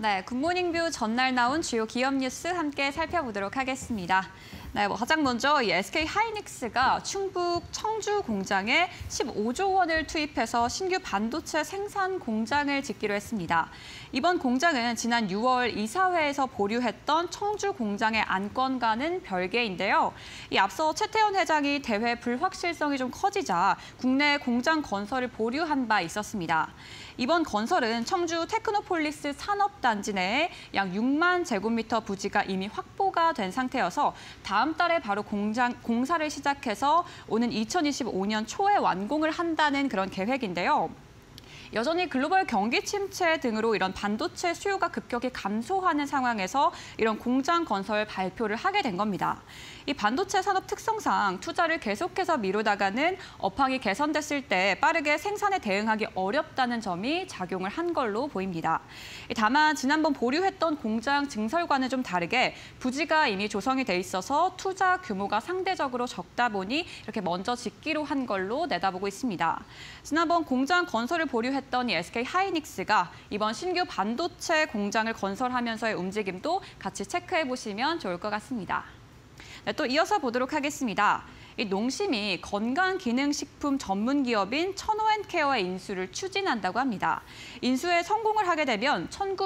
네, 굿모닝 뷰 전날 나온 주요 기업 뉴스 함께 살펴보도록 하겠습니다. 네, 가장 먼저 이 SK 하이닉스가 충북 청주 공장에 15조 원을 투입해서 신규 반도체 생산 공장을 짓기로 했습니다. 이번 공장은 지난 6월 이사회에서 보류했던 청주 공장의 안건과는 별개인데요. 이 앞서 최태원 회장이 대회 불확실성이 좀 커지자 국내 공장 건설을 보류한 바 있었습니다. 이번 건설은 청주 테크노폴리스 산업단지 내에 약 6만 제곱미터 부지가 이미 확보가 된 상태여서 다음 달에 바로 공사를 시작해서 오는 2025년 초에 완공을 한다는 그런 계획인데요. 여전히 글로벌 경기 침체 등으로 이런 반도체 수요가 급격히 감소하는 상황에서 이런 공장 건설 발표를 하게 된 겁니다. 이 반도체 산업 특성상 투자를 계속해서 미루다가는 업황이 개선됐을 때 빠르게 생산에 대응하기 어렵다는 점이 작용을 한 걸로 보입니다. 다만 지난번 보류했던 공장 증설과는 좀 다르게 부지가 이미 조성이 돼 있어서 투자 규모가 상대적으로 적다 보니 이렇게 먼저 짓기로 한 걸로 내다보고 있습니다. 지난번 공장 건설을 보류했던 이 SK 하이닉스가 이번 신규 반도체 공장을 건설하면서의 움직임도 같이 체크해 보시면 좋을 것 같습니다. 네, 또 이어서 보도록 하겠습니다. 이 농심이 건강기능식품 전문 기업인 천호앤케어의 인수를 추진한다고 합니다. 인수에 성공을 하게 되면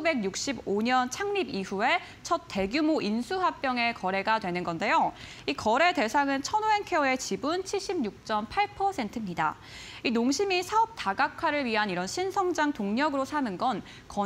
1965년 창립 이후에 첫 대규모 인수합병의 거래가 되는 건데요. 이 거래 대상은 천호앤케어의 지분 76.8%입니다. 이 농심이 사업 다각화를 위한 이런 신성장 동력으로 삼은 건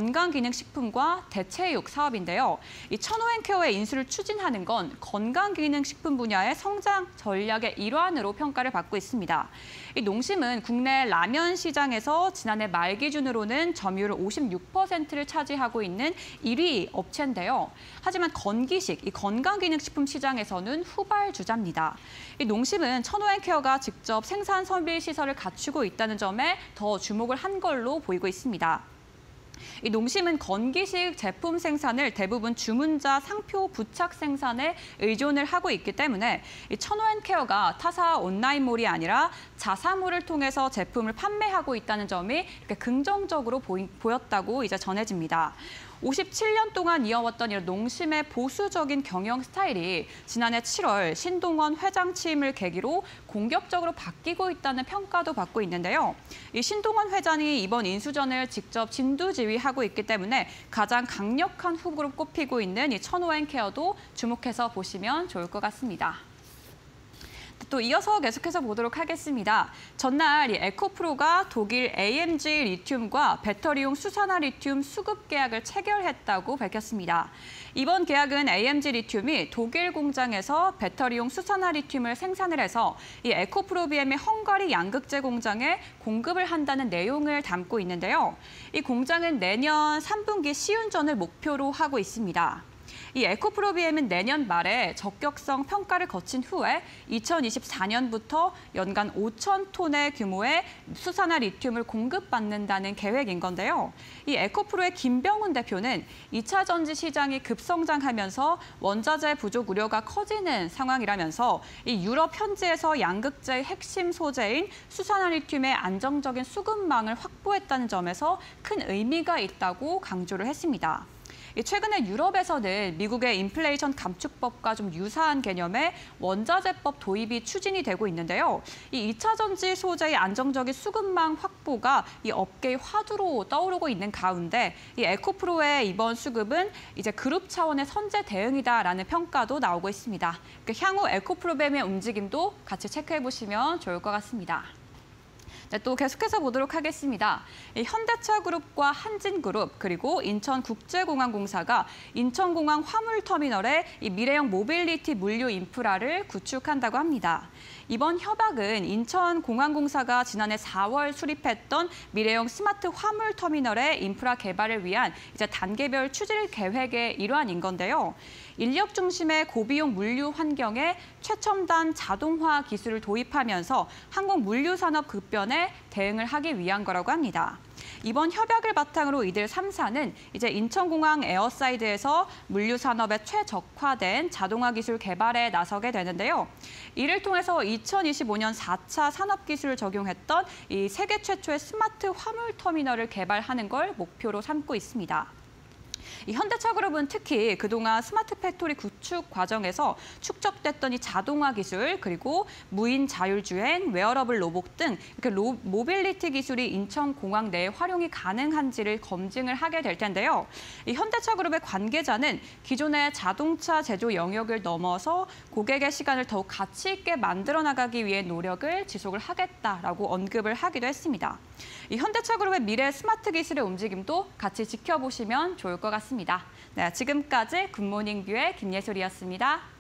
건강기능식품과 대체육 사업인데요. 이 천호앤케어의 인수를 추진하는 건 건강기능식품 분야의 성장 전략의 일환으로 평가를 받고 있습니다. 이 농심은 국내 라면 시장에서 지난해 말 기준으로는 점유율 56%를 차지하고 있는 1위 업체인데요. 하지만 건기식, 이 건강기능식품 시장에서는 후발주자입니다. 이 농심은 천호앤케어가 직접 생산 설비 시설을 갖추고 있다는 점에 더 주목을 한 걸로 보이고 있습니다. 이 농심은 건기식 제품 생산을 대부분 주문자 상표 부착 생산에 의존을 하고 있기 때문에 이 천호앤케어가 타사 온라인몰이 아니라 자사몰을 통해서 제품을 판매하고 있다는 점이 이렇게 긍정적으로 보였다고 이제 전해집니다. 57년 동안 이어왔던 이런 농심의 보수적인 경영 스타일이 지난해 7월 신동원 회장 취임을 계기로 공격적으로 바뀌고 있다는 평가도 받고 있는데요. 이 신동원 회장이 이번 인수전을 직접 진두지휘하고 있기 때문에 가장 강력한 후보로 꼽히고 있는 이 천호앤케어도 주목해서 보시면 좋을 것 같습니다. 또 이어서 계속해서 보도록 하겠습니다. 전날 이 에코프로가 독일 AMG 리튬과 배터리용 수산화 리튬 수급 계약을 체결했다고 밝혔습니다. 이번 계약은 AMG 리튬이 독일 공장에서 배터리용 수산화 리튬을 생산을 해서 이 에코프로비엠의 헝가리 양극재 공장에 공급을 한다는 내용을 담고 있는데요. 이 공장은 내년 3분기 시운전을 목표로 하고 있습니다. 이 에코프로비엠은 내년 말에 적격성 평가를 거친 후에 2024년부터 연간 5천 톤의 규모의 수산화 리튬을 공급받는다는 계획인 건데요. 이 에코프로의 김병훈 대표는 2차 전지 시장이 급성장하면서 원자재 부족 우려가 커지는 상황이라면서 이 유럽 현지에서 양극재의 핵심 소재인 수산화 리튬의 안정적인 수급망을 확보했다는 점에서 큰 의미가 있다고 강조를 했습니다. 최근에 유럽에서는 미국의 인플레이션 감축법과 좀 유사한 개념의 원자재법 도입이 추진이 되고 있는데요. 이 2차 전지 소재의 안정적인 수급망 확보가 이 업계의 화두로 떠오르고 있는 가운데 이 에코프로의 이번 수급은 이제 그룹 차원의 선제 대응이다라는 평가도 나오고 있습니다. 향후 에코프로비엠의 움직임도 같이 체크해 보시면 좋을 것 같습니다. 네, 또 계속해서 보도록 하겠습니다. 현대차그룹과 한진그룹 그리고 인천국제공항공사가 인천공항 화물터미널에 이 미래형 모빌리티 물류 인프라를 구축한다고 합니다. 이번 협약은 인천공항공사가 지난해 4월 수립했던 미래형 스마트 화물터미널의 인프라 개발을 위한 이제 단계별 추진 계획의 일환인 건데요. 인력 중심의 고비용 물류 환경에 최첨단 자동화 기술을 도입하면서 항공 물류 산업 급변에 대응을 하기 위한 거라고 합니다. 이번 협약을 바탕으로 이들 3사는 이제 인천공항 에어사이드에서 물류 산업에 최적화된 자동화 기술 개발에 나서게 되는데요. 이를 통해서 2025년 4차 산업기술을 적용했던 이 세계 최초의 스마트 화물터미널을 개발하는 걸 목표로 삼고 있습니다. 이 현대차그룹은 특히 그동안 스마트 팩토리 구축 과정에서 축적됐던 이 자동화 기술, 그리고 무인 자율주행, 웨어러블 로봇 등 이렇게 모빌리티 기술이 인천공항 내에 활용이 가능한지를 검증을 하게 될 텐데요. 이 현대차그룹의 관계자는 기존의 자동차 제조 영역을 넘어서 고객의 시간을 더욱 가치 있게 만들어 나가기 위해 노력을 지속을 하겠다라고 언급을 하기도 했습니다. 이 현대차그룹의 미래 스마트 기술의 움직임도 같이 지켜보시면 좋을 것 같습니다. 네, 지금까지 굿모닝 뷰의 김예솔이었습니다.